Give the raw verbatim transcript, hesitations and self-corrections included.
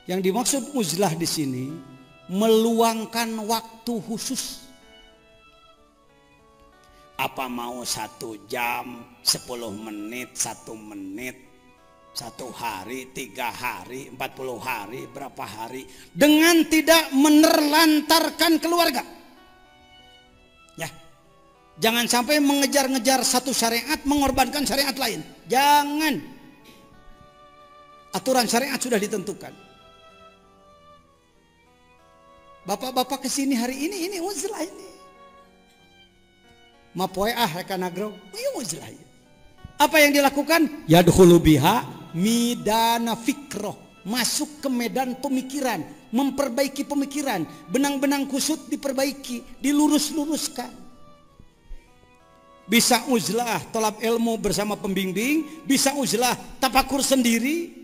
Yang dimaksud uzlah di sini meluangkan waktu khusus. Apa mau satu jam, sepuluh menit, satu menit, satu hari, tiga hari, empat puluh hari, berapa hari, dengan tidak menerlantarkan keluarga. Ya, jangan sampai mengejar-ngejar satu syariat mengorbankan syariat lain. Jangan. Aturan syariat sudah ditentukan. Bapak-bapak kesini hari ini, ini uzlah ini. Mapoe ah rekan agro, ini uzlah. Apa yang dilakukan? Yadkhulu biha midana fikroh, masuk ke medan pemikiran, memperbaiki pemikiran, benang-benang kusut diperbaiki, dilurus-luruskan. Bisa uzlah tolab ilmu bersama pembimbing, bisa uzlah tafakur sendiri.